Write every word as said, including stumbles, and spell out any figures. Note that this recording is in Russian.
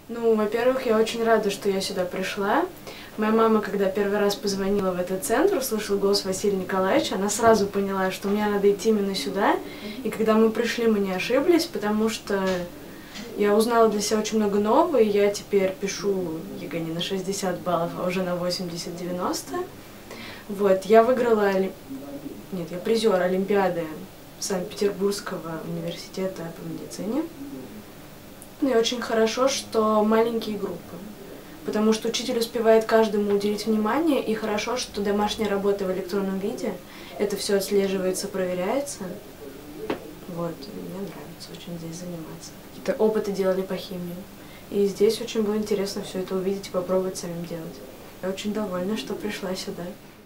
Ну, во-первых, я очень рада, что я сюда пришла. Моя мама, когда первый раз позвонила в этот центр, услышала голос Василия Николаевича, она сразу поняла, что мне надо идти именно сюда. И когда мы пришли, мы не ошиблись, потому что я узнала для себя очень много нового, и я теперь пишу ЕГЭ не на шестьдесят баллов, а уже на восемьдесят-девяносто. Вот, я выиграла, нет, я призер Олимпиады Санкт-Петербургского университета по медицине. Ну и очень хорошо, что маленькие группы, потому что учитель успевает каждому уделить внимание, и хорошо, что домашняя работа в электронном виде, это все отслеживается, проверяется. Вот, мне нравится очень здесь заниматься. Какие-то опыты делали по химии, и здесь очень было интересно все это увидеть и попробовать самим делать. Я очень довольна, что пришла сюда.